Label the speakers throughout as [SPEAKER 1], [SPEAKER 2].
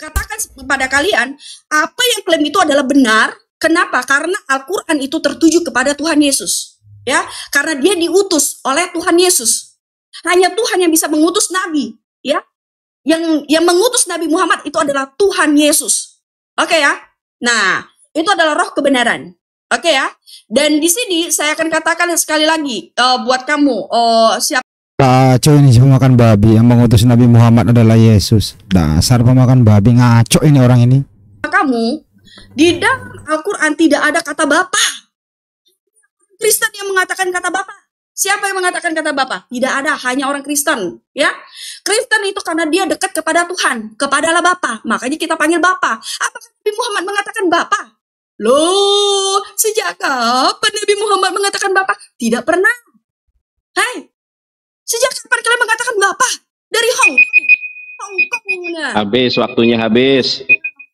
[SPEAKER 1] katakan kepada kalian, apa yang klaim itu adalah benar. Kenapa? Karena Al-Quran itu tertuju kepada Tuhan Yesus. Ya, karena dia diutus oleh Tuhan Yesus. Hanya Tuhan yang bisa mengutus Nabi. Ya, yang mengutus Nabi Muhammad itu adalah Tuhan Yesus. Oke ya. Nah, itu adalah roh kebenaran. Oke ya. Dan di sini saya akan katakan sekali lagi buat kamu siapa
[SPEAKER 2] Kacau ini pemakan babi, yang mengutus Nabi Muhammad adalah Yesus. Dasar pemakan babi, ngaco ini orang ini.
[SPEAKER 1] Kamu di dalam Al-Quran tidak ada kata Bapa. Kristen yang mengatakan kata Bapa. Siapa yang mengatakan kata Bapa? Tidak ada, hanya orang Kristen. Ya, Kristen itu karena dia dekat kepada Tuhan, kepada Allah Bapa. Makanya kita panggil Bapa. Apakah Nabi Muhammad mengatakan Bapa? Loh, sejak kapan Nabi Muhammad mengatakan Bapa? Tidak pernah. Hai. Sejak kapan kalian mengatakan Bapak? Dari Hong Kong.
[SPEAKER 3] Habis waktunya, habis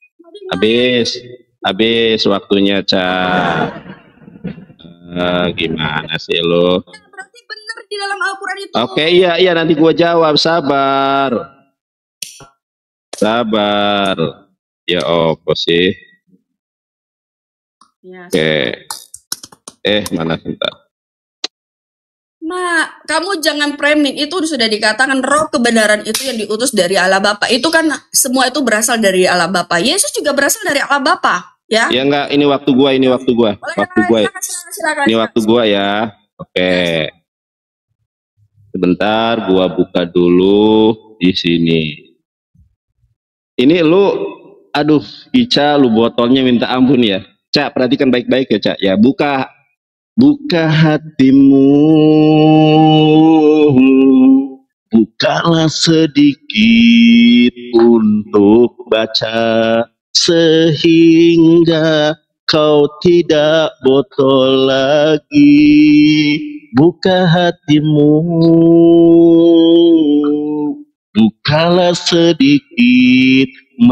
[SPEAKER 3] waktunya, Cak. Gimana sih lo?
[SPEAKER 1] Berarti benar di dalam Al-Quran itu.
[SPEAKER 3] Oke, iya nanti gua jawab, sabar. Ya apa sih?
[SPEAKER 1] Ya.
[SPEAKER 3] Oke. Mana sebentar.
[SPEAKER 1] Kamu jangan framing, itu sudah dikatakan roh kebenaran itu yang diutus dari Allah Bapa. Itu kan semua itu berasal dari Allah Bapa. Yesus juga berasal dari Allah Bapa, ya?
[SPEAKER 3] Ya enggak, ini waktu gua. Silakan. Ini waktu gua ya. Oke. Sebentar, gua buka dulu di sini. Ini lu, aduh, Ica, lu botolnya minta ampun ya. Cak, perhatikan baik-baik ya, Cak. Ya, buka hatimu, bukalah sedikit untuk baca, sehingga kau tidak botol lagi. Buka hatimu, bukalah sedikit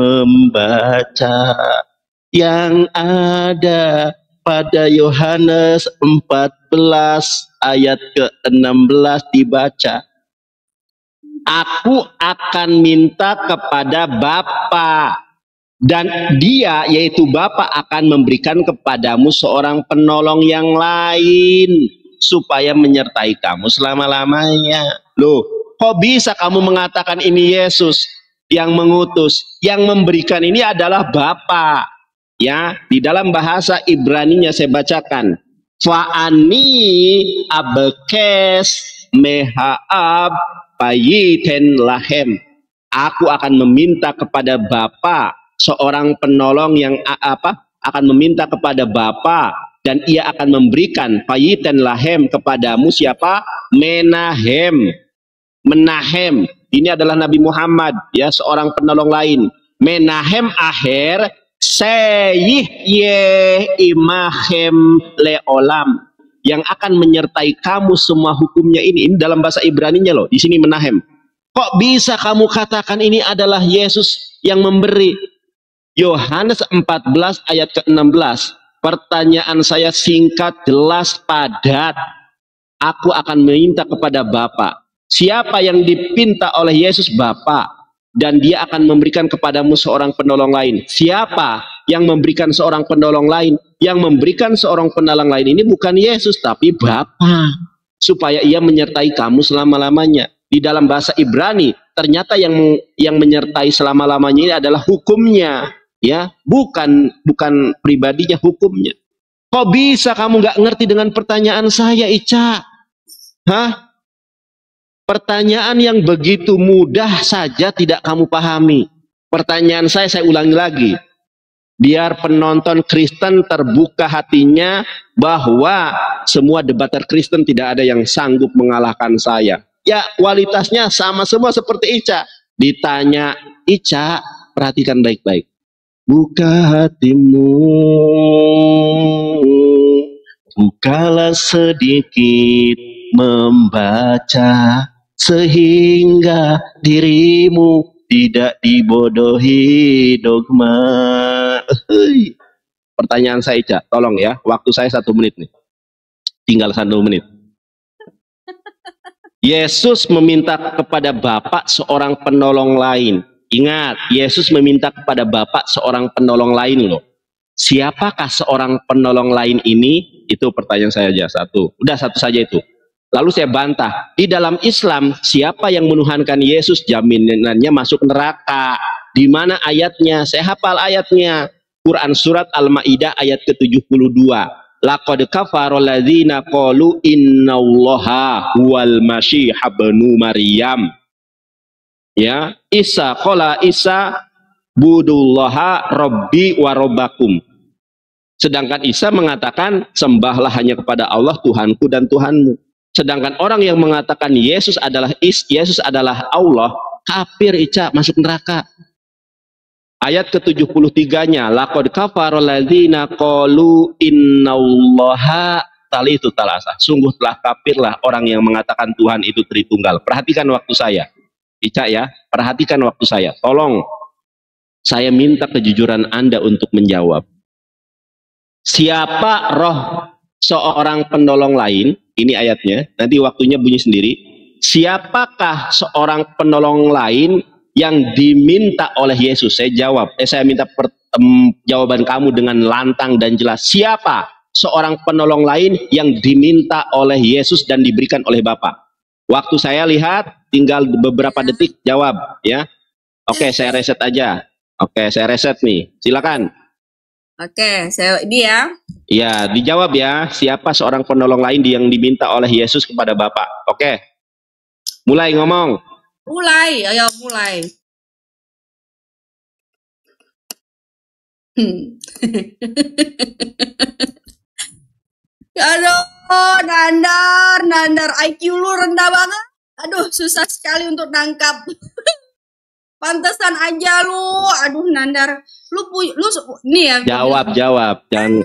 [SPEAKER 3] membaca yang ada pada Yohanes 14 ayat ke-16 dibaca. Aku akan minta kepada Bapa, dan dia yaitu Bapa akan memberikan kepadamu seorang penolong yang lain supaya menyertai kamu selama-lamanya. Loh, kok bisa kamu mengatakan ini Yesus yang mengutus? Yang memberikan ini adalah Bapa. Ya, di dalam bahasa Ibraninya saya bacakan. Fa'ani abekes mehaab payiten lahem. Aku akan meminta kepada Bapa seorang penolong yang akan meminta kepada Bapa, dan ia akan memberikan payiten lahem kepadamu. Siapa? Menahem. Ini adalah Nabi Muhammad, ya, seorang penolong lain. Menahem akhir Seyih ye imahem leolam, yang akan menyertai kamu semua hukumnya ini. Ini dalam bahasa Ibraninya loh, di sini menahem. Kok bisa kamu katakan ini adalah Yesus yang memberi? Yohanes 14 ayat ke-16. Pertanyaan saya singkat, jelas, padat. Aku akan meminta kepada Bapa. Siapa yang dipinta oleh Yesus? Bapa. Dan dia akan memberikan kepadamu seorang penolong lain. Siapa yang memberikan seorang penolong lain? Yang memberikan seorang penolong lain ini bukan Yesus, tapi Bapa, supaya ia menyertai kamu selama-lamanya. Di dalam bahasa Ibrani, ternyata yang menyertai selama-lamanya ini adalah hukumnya, ya, bukan pribadinya, hukumnya. Kok bisa kamu nggak ngerti dengan pertanyaan saya, Ica? Hah? Pertanyaan yang begitu mudah saja tidak kamu pahami. Pertanyaan saya ulangi lagi. Biar penonton Kristen terbuka hatinya bahwa semua debater Kristen tidak ada yang sanggup mengalahkan saya. Ya, kualitasnya sama semua seperti Ica. Ditanya, Ica, perhatikan baik-baik. Buka hatimu, bukalah sedikit membaca, sehingga dirimu tidak dibodohi dogma. Pertanyaan saya, Ica, tolong ya, waktu saya 1 menit nih, tinggal 1 menit. Yesus meminta kepada Bapa seorang penolong lain. Ingat, Yesus meminta kepada Bapa seorang penolong lain loh. Siapakah seorang penolong lain ini? Itu pertanyaan saya aja satu. Udah satu saja itu. Lalu saya bantah, di dalam Islam siapa yang menuhankan Yesus jaminannya masuk neraka. Di mana ayatnya? Saya hafal ayatnya. Quran surat Al-Maidah ayat ke-72. Laqad kafara alladzina qalu innallaha huwal masih ibnu Maryam. Ya, Isa qala Isa budullaha rabbi wa rabbakum. Sedangkan Isa mengatakan sembahlah hanya kepada Allah Tuhanku dan Tuhanmu. Sedangkan orang yang mengatakan Yesus adalah Allah, kafir, Ica, masuk neraka. Ayat ke-73-nya, laqad kafara alladzina qalu innallaha talitu talasa. Sungguh telah kafirlah orang yang mengatakan Tuhan itu Tritunggal. Perhatikan waktu saya. Ica ya, perhatikan waktu saya. Tolong saya minta kejujuran Anda untuk menjawab. Siapa roh seorang penolong lain? Ini ayatnya, nanti waktunya bunyi sendiri. Siapakah seorang penolong lain yang diminta oleh Yesus? Saya jawab, saya minta jawaban kamu dengan lantang dan jelas. Siapa seorang penolong lain yang diminta oleh Yesus dan diberikan oleh Bapa? Waktu saya lihat, tinggal beberapa detik jawab ya. Oke, saya reset aja. Oke, saya reset nih. Silakan.
[SPEAKER 1] Oke, saya ini ya.
[SPEAKER 3] Ya, dijawab ya. Siapa seorang penolong lain yang diminta oleh Yesus kepada Bapa? Oke. Mulai ngomong.
[SPEAKER 1] Mulai, ayo mulai. Aduh, Nandar, IQ lu rendah banget. Aduh, susah sekali untuk nangkap. Pantesan aja lu. Aduh, Nandar. Lu nih ya.
[SPEAKER 3] Jawab. Jangan.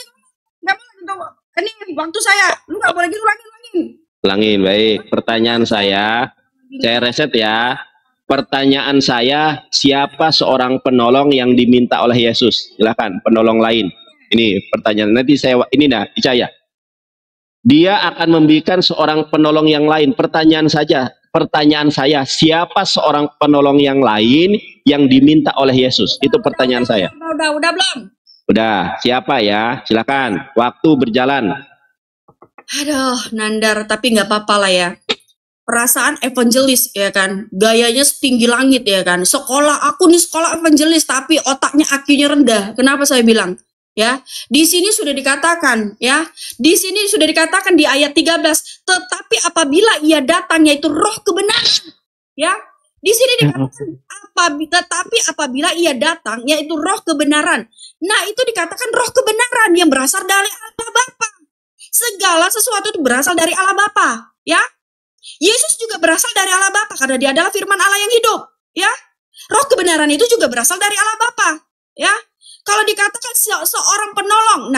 [SPEAKER 1] Ini waktu saya. Lu nggak boleh gitu, ulangin.
[SPEAKER 3] Ulangin, baik. Pertanyaan saya reset ya. Pertanyaan saya, siapa seorang penolong yang diminta oleh Yesus? Silakan, penolong lain. Ini pertanyaan. Nanti saya, ini dah, percaya. Dia akan memberikan seorang penolong yang lain. Pertanyaan saya, siapa seorang penolong yang lain yang diminta oleh Yesus? Itu pertanyaan saya.
[SPEAKER 1] Udah belum?
[SPEAKER 3] Udah, siapa ya? Silakan, waktu berjalan.
[SPEAKER 1] Aduh, Nandar, tapi nggak apa-apa lah ya. Perasaan evangelis ya kan, gayanya setinggi langit ya kan. Aku nih sekolah evangelis, tapi otaknya IQ-nya rendah. Kenapa saya bilang? Ya, di sini sudah dikatakan ya. Di sini sudah dikatakan di ayat 13, tetapi apabila ia datang yaitu roh kebenaran. Ya. Di sini dikatakan tetapi apabila ia datang yaitu roh kebenaran. Nah, itu dikatakan roh kebenaran yang berasal dari Allah Bapa. Segala sesuatu itu berasal dari Allah Bapa, ya. Yesus juga berasal dari Allah Bapa karena dia adalah firman Allah yang hidup, ya. Roh kebenaran itu juga berasal dari Allah Bapa, ya. Kalau dikatakan seorang penolong, nah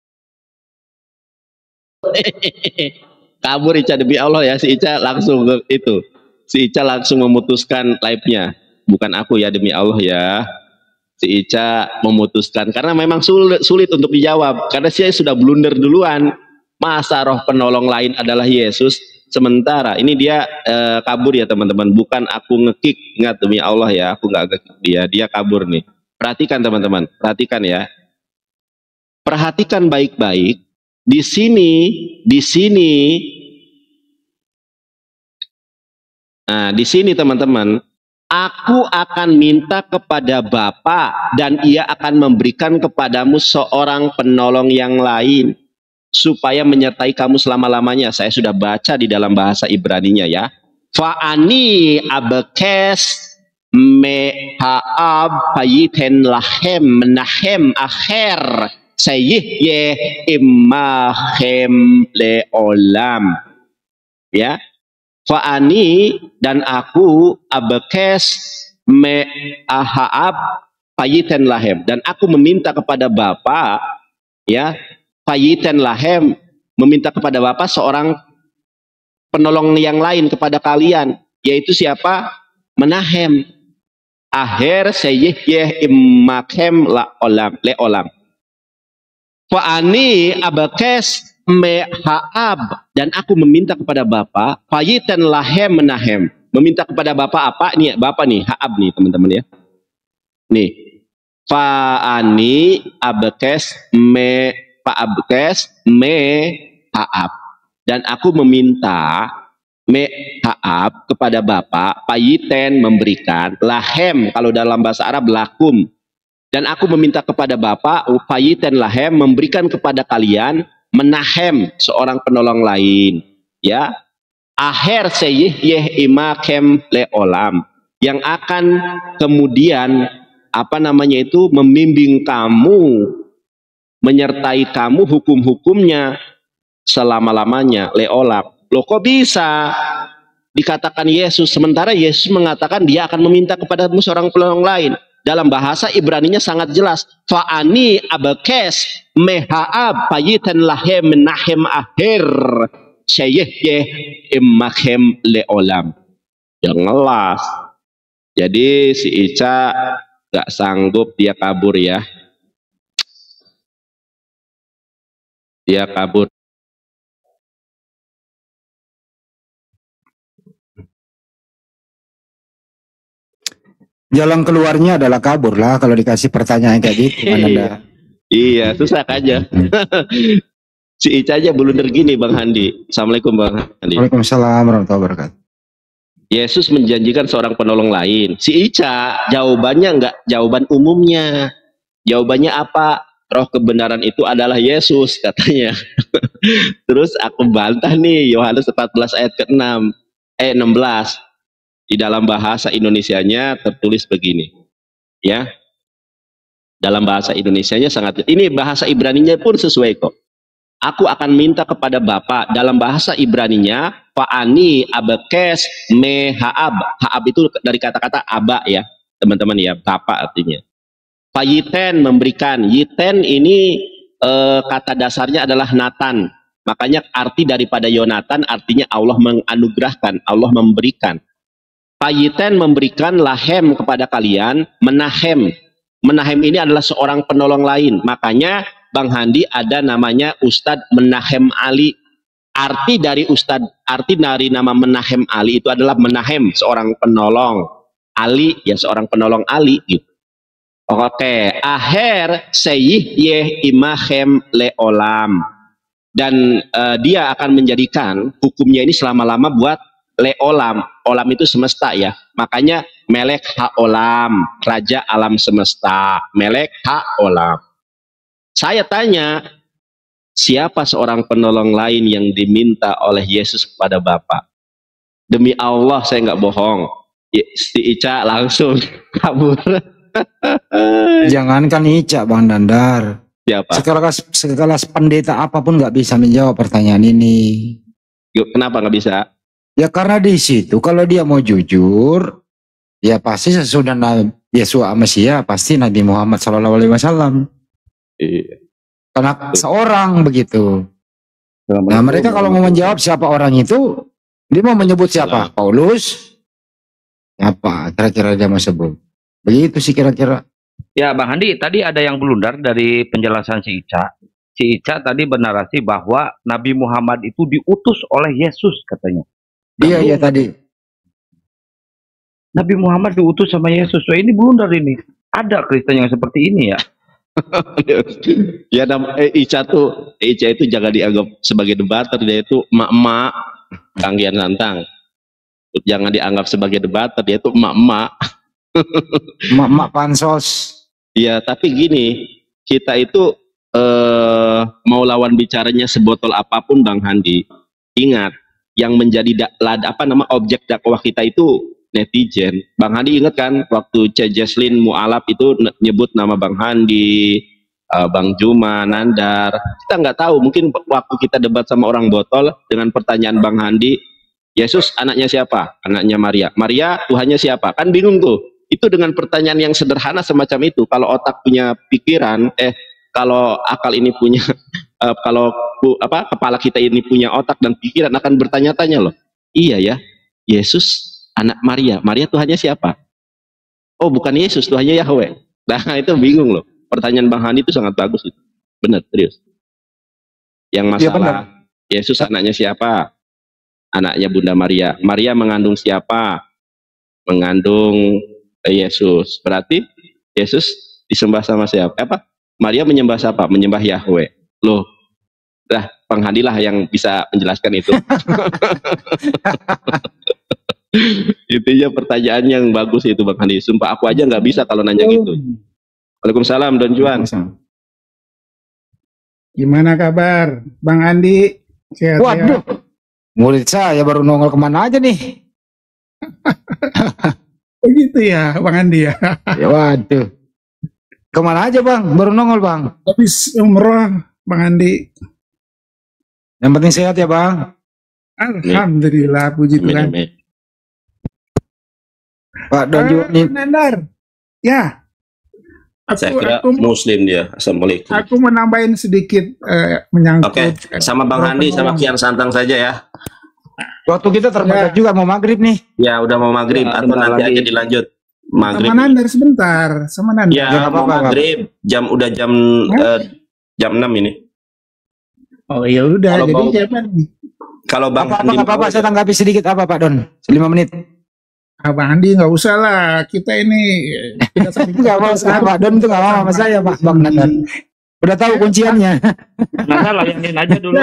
[SPEAKER 3] kabur Ica, demi Allah ya, si Ica langsung itu. Si Ica langsung memutuskan live-nya. Bukan aku ya, demi Allah ya. Si Ica memutuskan karena memang sulit untuk dijawab karena saya sudah blunder duluan. Masa roh penolong lain adalah Yesus? Sementara ini dia kabur ya teman-teman. Bukan aku ngekick, ingat demi Allah ya, aku nggak ngekick dia kabur nih. Perhatikan teman-teman, perhatikan ya. Perhatikan baik-baik. Di sini teman-teman, aku akan minta kepada Bapa dan ia akan memberikan kepadamu seorang penolong yang lain supaya menyertai kamu selama-lamanya. Saya sudah baca di dalam bahasa Ibraninya ya. Fa'ani abekes mehaab payiten lahem menahem akhir sayyih ye imahem leolam. Ya. Fa'ani dan aku abekes mehaab payiten lahem, dan aku meminta kepada Bapa ya, payiten lahem, meminta kepada Bapa seorang penolong yang lain kepada kalian, yaitu siapa? Menahem akhir sayyih ye imahem leolam. Fa'ani abekes mehaab dan aku meminta kepada Bapa payiten lahem menahem, Meminta kepada Bapak apa? Nih, Bapak nih, Haab nih teman-teman ya. Nih, Fa'ani abkes me Haab. Dan aku meminta me Haab kepada Bapak, payiten memberikan, lahem kalau dalam bahasa Arab lakum. Dan aku meminta kepada Bapak, payiten lahem memberikan kepada kalian menahem seorang penolong lain. Ya, akhir seyih yeh imakem leolam, yang akan kemudian membimbing kamu, menyertai kamu hukum-hukumnya selama-lamanya, leolam. Loh, kok bisa dikatakan Yesus sementara Yesus mengatakan dia akan meminta kepadamu seorang penolong lain? Dalam bahasa Ibraninya sangat jelas, fa'ani abakes mehaab payitan lahem menahem akhir syeyeh imahem leolam. Yang ngelas. Jadi si Ica gak sanggup, dia kabur ya. Dia kabur.
[SPEAKER 2] Jalan keluarnya adalah kabur lah kalau dikasih pertanyaan kayak gitu.
[SPEAKER 3] Iya, susah aja. Si Ica aja blunder gini Bang Handi. Assalamualaikum Bang Handi.
[SPEAKER 2] Waalaikumsalam warahmatullahi wabarakatuh.
[SPEAKER 3] Yesus menjanjikan seorang penolong lain. Si Ica jawabannya enggak jawaban umumnya. Jawabannya apa? Roh kebenaran itu adalah Yesus katanya. Terus aku bantah nih Yohanes 14 ayat ke-6 16. Di dalam bahasa Indonesianya tertulis begini. Ya. Dalam bahasa Indonesianya sangat, ini bahasa Ibraninya pun sesuai kok. Aku akan minta kepada Bapak, dalam bahasa Ibraninya fa'ani abakes me haab. Haab itu dari kata-kata aba ya, teman-teman ya, Bapak artinya. Fayiten memberikan. Yiten ini kata dasarnya adalah Nathan. Makanya arti daripada Yonatan artinya Allah menganugerahkan, Allah memberikan. Payiten memberikan lahem kepada kalian, menahem. Menahem ini adalah seorang penolong lain. Makanya Bang Handi ada namanya Ustadz Menahem Ali. Arti dari nama Menahem Ali itu adalah menahem, seorang penolong. Ali ya seorang penolong Ali gitu. Oke, akhir seyih yeh imahem leolam. Dan dia akan menjadikan hukumnya ini selama-lama buat leolam. Olam itu semesta ya. Makanya melek ha-olam, raja alam semesta. Melek ha-olam. Saya tanya, siapa seorang penolong lain yang diminta oleh Yesus kepada Bapa? Demi Allah saya nggak bohong. Si Ica langsung kabur.
[SPEAKER 2] Jangankan Ica, Bang Dandar.
[SPEAKER 3] Siapa?
[SPEAKER 2] Sekelas pendeta apapun nggak bisa menjawab pertanyaan ini.
[SPEAKER 3] Kenapa nggak bisa?
[SPEAKER 2] Ya karena di situ kalau dia mau jujur, ya pasti sesudah Yesua Mesia pasti Nabi Muhammad SAW.
[SPEAKER 3] Iya.
[SPEAKER 2] Karena seorang begitu. Nah mereka kalau mau menjawab siapa orang itu, dia mau menyebut siapa? Paulus? Apa kira-kira dia mau sebut? Begitu sih kira-kira.
[SPEAKER 4] Ya Bang Handi, tadi ada yang blunder dari penjelasan si Ica. Si Ica tadi bernarasi bahwa Nabi Muhammad itu diutus oleh Yesus katanya.
[SPEAKER 2] Iya tadi.
[SPEAKER 4] Nabi Muhammad diutus sama Yesus. So, ini blunder ini. Ada Kristen yang seperti ini ya.
[SPEAKER 3] Ya Ica itu jangan dianggap sebagai debater, dia itu emak-emak Kanggian Santang. Jangan dianggap sebagai debater, dia itu emak-emak.
[SPEAKER 2] Emak-emak pansos.
[SPEAKER 3] Ya, tapi gini, kita itu mau lawan bicaranya sebotol apapun Bang Handi, ingat yang menjadi objek dakwah kita itu netizen. Bang Handi ingat kan waktu Cejeslin Mu'alaf itu nyebut nama Bang Handi, Bang Juma, Nandar. Kita nggak tahu, mungkin waktu kita debat sama orang botol dengan pertanyaan Bang Handi, Yesus anaknya siapa? Anaknya Maria. Maria Tuhannya siapa? Kan bingung tuh. Itu dengan pertanyaan yang sederhana semacam itu. Kalau otak punya pikiran, kalau akal ini punya kepala kita ini punya otak dan pikiran akan bertanya-tanya loh. Iya ya, Yesus anak Maria. Maria Tuhannya siapa? Oh, bukan Yesus, Tuhannya Yahweh. Nah, itu bingung loh. Pertanyaan Bang Hani itu sangat bagus itu. Benar, serius. Yang masalah Yesus anaknya siapa? anaknya Bunda Maria. Maria mengandung siapa? Mengandung Yesus. Berarti Yesus disembah sama siapa? Apa? Maria menyembah siapa? Menyembah Yahweh. Loh, dah Bang Handi lah yang bisa menjelaskan itu. Intinya pertanyaan yang bagus itu Bang Handi. Sumpah aku aja nggak bisa kalau nanya gitu. Waalaikumsalam Don Juan.
[SPEAKER 5] Gimana kabar Bang Andi? Sehat
[SPEAKER 2] Waduh, murid saya baru nongol kemana aja nih?
[SPEAKER 5] Begitu ya Bang Andi ya.
[SPEAKER 2] Ya waduh, kemana aja Bang? Baru nongol Bang.
[SPEAKER 5] Habis umroh Bang Andi.
[SPEAKER 2] Yang penting sehat ya Bang.
[SPEAKER 5] Alhamdulillah, puji Tuhan.
[SPEAKER 2] Pak Don Juan nih.
[SPEAKER 5] Nandar. Ya.
[SPEAKER 3] Saya kira Muslim dia. Assalamualaikum.
[SPEAKER 5] Aku menambahin sedikit menyangkut.
[SPEAKER 3] Oke, sama Bang Handi sama Kian Santang saja ya.
[SPEAKER 2] Waktu kita terbatas juga mau maghrib nih.
[SPEAKER 3] Ya udah mau maghrib atau nanti aja dilanjut. Maghrib.
[SPEAKER 5] Sama Nandar sebentar, sama Nandar.
[SPEAKER 3] Ya mau maghrib, udah jam 6 ini.
[SPEAKER 5] Oh ya udah, jadi siapa nih?
[SPEAKER 3] Kalau Bang
[SPEAKER 2] Handi apa saya tanggapi sedikit apa Pak Don? 5 menit.
[SPEAKER 5] Bang Handi nggak usah lah, kita ini
[SPEAKER 2] Nggak mau Pak Don itu nggak mau sama saya Pak Bang Nandar. Udah tahu kunciannya.
[SPEAKER 4] Nanda layanin aja dulu.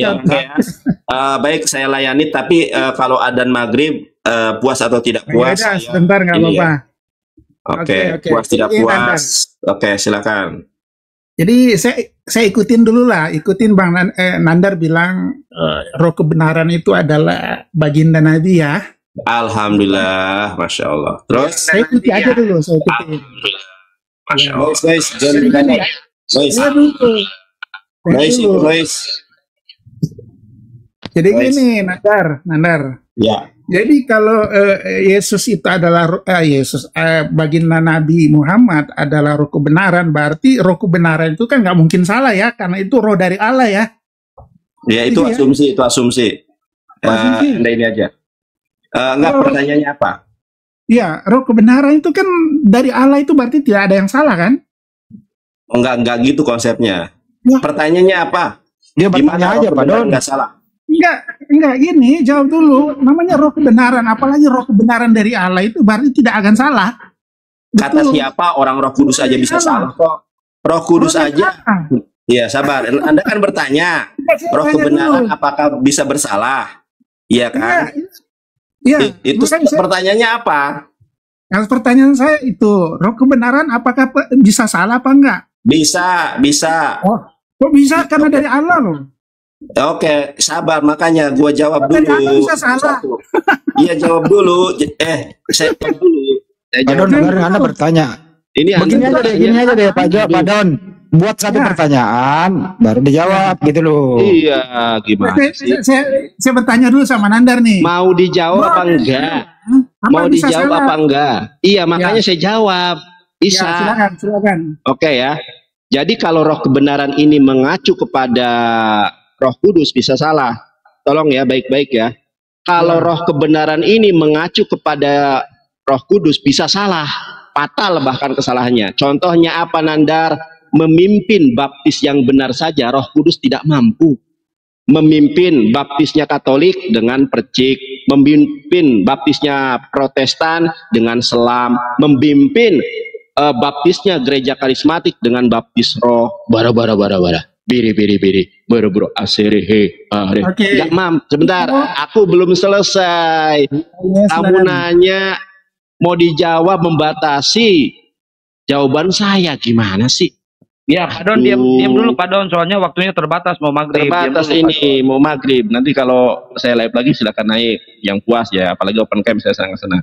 [SPEAKER 3] Baik, saya layani. Tapi kalau adzan maghrib puas atau tidak puas?
[SPEAKER 5] Ya, sebentar nggak apa-apa.
[SPEAKER 3] Oke, puas tidak puas. Oke, silakan.
[SPEAKER 5] Jadi saya ikutin dulu lah, ikutin Bang Nandar bilang roh kebenaran itu adalah baginda Nabi ya.
[SPEAKER 3] Alhamdulillah, masya Allah. Terus
[SPEAKER 5] saya ikuti aja dulu, saya ikuti.
[SPEAKER 3] Masya Allah. Guys.
[SPEAKER 5] Jadi gini, Nandar.
[SPEAKER 3] Ya.
[SPEAKER 5] Jadi kalau Yesus itu adalah baginda Nabi Muhammad adalah roh kebenaran, berarti roh kebenaran itu kan nggak mungkin salah ya, karena itu roh dari Allah ya.
[SPEAKER 3] Ya itu asumsi. Anda ini aja. Enggak, pertanyaannya apa?
[SPEAKER 5] Ya, roh kebenaran itu kan dari Allah, itu berarti tidak ada yang salah kan?
[SPEAKER 3] Enggak gitu konsepnya.
[SPEAKER 5] Ya.
[SPEAKER 3] Pertanyaannya apa?
[SPEAKER 2] Dia bertanya aja Pak Don.
[SPEAKER 3] Enggak salah.
[SPEAKER 5] Enggak gini, jawab dulu. Namanya roh kebenaran, apalagi roh kebenaran dari Allah itu berarti tidak akan salah.
[SPEAKER 3] Kata siapa orang Roh Kudus aja bisa salah kok. Roh Kudus aja. Iya, sabar. Anda kan bertanya, roh kebenaran apakah bisa bersalah? Iya kan?
[SPEAKER 5] Iya.
[SPEAKER 3] Itu pertanyaannya apa?
[SPEAKER 5] Yang pertanyaan saya itu, roh kebenaran apakah bisa salah apa enggak?
[SPEAKER 3] Bisa.
[SPEAKER 5] Oh, kok bisa? Karena dari Allah loh.
[SPEAKER 3] Oke, sabar, makanya gua jawab dulu.
[SPEAKER 5] Bisa salah.
[SPEAKER 3] Iya, jawab dulu. Saya jawab dulu.
[SPEAKER 2] Pak Don, dengar Anda bertanya. Gini aja deh Pak Don. Buat satu pertanyaan, baru dijawab gitu loh.
[SPEAKER 3] Iya, gimana sih?
[SPEAKER 5] Saya bertanya dulu sama Nandar nih.
[SPEAKER 3] Mau dijawab apa enggak? Mau dijawab apa enggak? Iya, makanya saya jawab. Bisa.
[SPEAKER 5] Ya, silakan.
[SPEAKER 3] Oke ya. Jadi kalau roh kebenaran ini mengacu kepada Roh Kudus bisa salah. Tolong ya, baik-baik ya. Kalau roh kebenaran ini mengacu kepada Roh Kudus bisa salah. Fatal bahkan kesalahannya. Contohnya apa Nandar? Memimpin baptis yang benar saja Roh Kudus tidak mampu. Memimpin baptisnya Katolik dengan percik, memimpin baptisnya Protestan dengan selam, memimpin baptisnya gereja karismatik dengan baptis roh bara biri bro asere nggak sebentar, aku belum selesai. Kamu nanya mau dijawab membatasi jawaban saya, gimana sih?
[SPEAKER 4] Ya Pak Don, diam dulu Pak Don, soalnya waktunya terbatas, mau maghrib.
[SPEAKER 3] Terbatas ini, mau maghrib. Nanti kalau saya live lagi silakan naik, yang puas ya, apalagi open camp saya senang.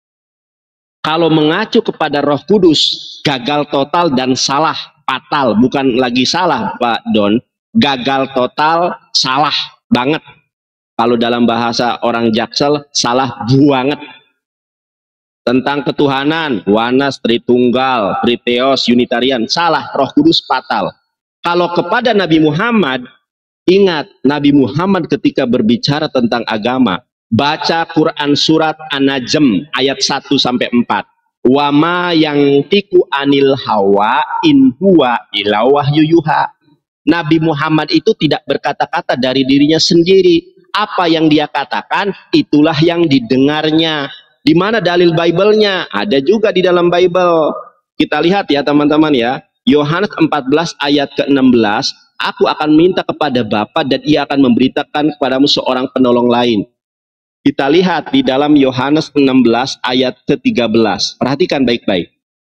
[SPEAKER 3] Kalau mengacu kepada Roh Kudus, gagal total dan salah, fatal. Bukan lagi salah Pak Don, gagal total, salah banget. Kalau dalam bahasa orang Jaksel, salah banget. Tentang ketuhanan, Wanas, Tritunggal, Triteos, Unitarian, salah. Roh Kudus fatal. Kalau kepada Nabi Muhammad, ingat Nabi Muhammad ketika berbicara tentang agama, baca Quran surat An-Najm ayat 1-4. Wama yang tiku anil hawa in huwa illa wahyu yuha. Nabi Muhammad itu tidak berkata-kata dari dirinya sendiri. apa yang dia katakan, itulah yang didengarnya. Di mana dalil Bible-nya? Ada juga di dalam Bible. Kita lihat ya teman-teman ya. Yohanes 14 ayat ke-16, aku akan minta kepada Bapa dan ia akan memberitakan kepadamu seorang penolong lain. Kita lihat di dalam Yohanes 16 ayat ke-13. Perhatikan baik-baik.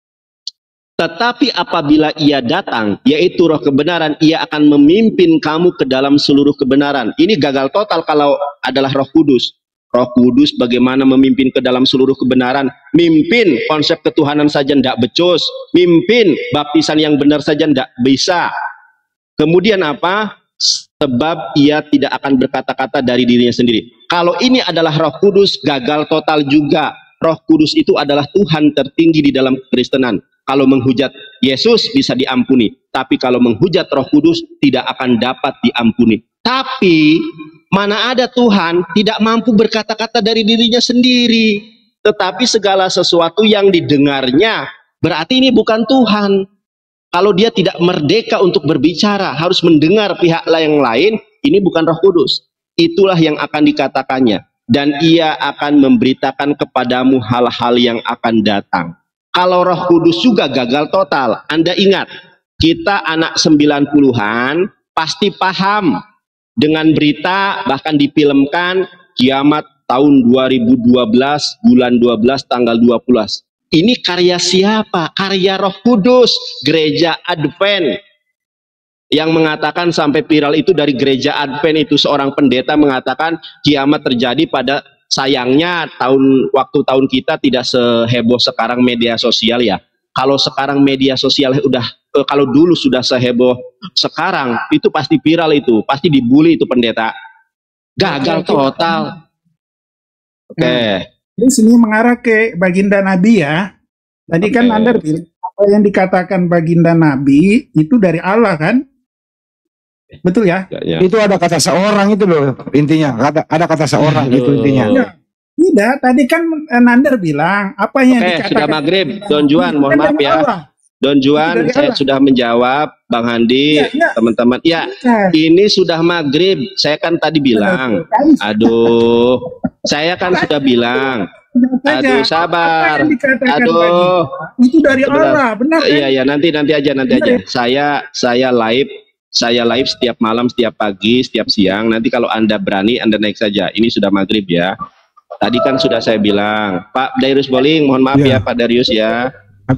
[SPEAKER 3] Tetapi apabila ia datang, yaitu roh kebenaran, ia akan memimpin kamu ke dalam seluruh kebenaran. Ini gagal total kalau adalah Roh Kudus. Roh Kudus bagaimana memimpin ke dalam seluruh kebenaran? Mimpin konsep ketuhanan saja tidak becus. Mimpin baptisan yang benar saja tidak bisa. Kemudian apa? Sebab ia tidak akan berkata-kata dari dirinya sendiri. Kalau ini adalah Roh Kudus, gagal total juga. Roh Kudus itu adalah Tuhan tertinggi di dalam Kekristenan. Kalau menghujat Yesus bisa diampuni, tapi kalau menghujat Roh Kudus tidak akan dapat diampuni. Tapi mana ada Tuhan tidak mampu berkata-kata dari dirinya sendiri, tetapi segala sesuatu yang didengarnya berarti ini bukan Tuhan. Kalau dia tidak merdeka untuk berbicara, harus mendengar pihak yang lain, ini bukan Roh Kudus. Itulah yang akan dikatakannya, dan ia akan memberitakan kepadamu hal-hal yang akan datang. Kalau Roh Kudus juga gagal total. Anda ingat, kita anak 90-an pasti paham dengan berita, bahkan difilmkan kiamat tahun 2012, bulan 12, tanggal 12. Ini karya siapa? Karya Roh Kudus, gereja Advent. Yang mengatakan sampai viral itu dari gereja Advent itu, seorang pendeta mengatakan kiamat terjadi pada, sayangnya waktu tahun kita tidak seheboh sekarang media sosial ya. Kalau sekarang media sosial kalau dulu sudah seheboh sekarang, itu pasti viral itu, pasti dibully itu pendeta. Gagal total. Oke.
[SPEAKER 5] Di sini mengarah ke baginda Nabi ya. Tadi kan Anda bilang apa yang dikatakan baginda Nabi itu dari Allah kan? Betul ya?
[SPEAKER 3] Ya.
[SPEAKER 2] Itu ada kata seorang itu loh intinya. Ada kata seorang itu intinya.
[SPEAKER 5] Ya. Tidak, tadi kan Nander bilang apa yang dikatakan.
[SPEAKER 3] Sudah maghrib, Don Juan, mohon maaf ya. Don Juan, saya sudah menjawab, Bang Handi, teman-teman. Ya, ini sudah maghrib. Saya kan tadi bilang, aduh, saya kan sudah bilang, aduh, sabar, aduh,
[SPEAKER 5] itu dari Allah, benar kan?
[SPEAKER 3] Iya, nanti aja. Saya live setiap malam, setiap pagi, setiap siang. Nanti kalau Anda berani, Anda naik saja. Ini sudah maghrib ya. Tadi kan sudah saya bilang, Pak Darius Boling, mohon maaf ya Pak Darius ya.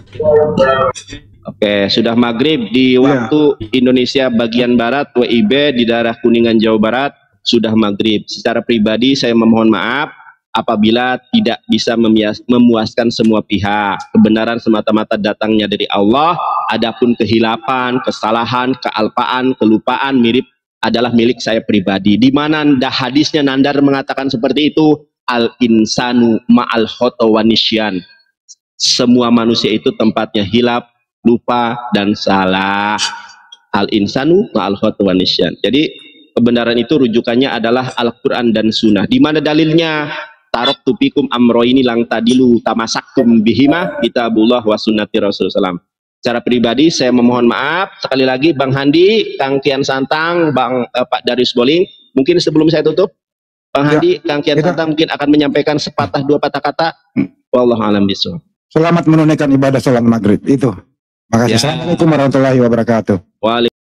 [SPEAKER 3] Oke, sudah maghrib di waktu Indonesia bagian Barat, WIB di daerah Kuningan, Jawa Barat, sudah maghrib. Secara pribadi saya memohon maaf apabila tidak bisa memuaskan semua pihak. Kebenaran semata-mata datangnya dari Allah, adapun kehilapan, kesalahan, kealpaan, kelupaan adalah milik saya pribadi. Di mana hadisnya Nandar mengatakan seperti itu, al-insanu ma'al khoto wa nisyan. Semua manusia itu tempatnya hilap, lupa, dan salah. Al-insanu ma'al khoto wa nisyan. Jadi kebenaran itu rujukannya adalah Al-Quran dan Sunnah. Di mana dalilnya? Tarok tupikum amroini lang tadilu tamasaktum bihima kitabullah wa sunnati Rasulullah SAW. Secara pribadi saya memohon maaf sekali lagi Bang Handi, Kang Kian Santang, Pak Darius Boling. Mungkin sebelum saya tutup, Bang Handi, Kang Kian Santang mungkin akan menyampaikan sepatah dua patah kata. Wallahu a'lam bishawab.
[SPEAKER 2] Selamat menunaikan ibadah sholat maghrib itu. Makasih. Assalamualaikum warahmatullahi wabarakatuh.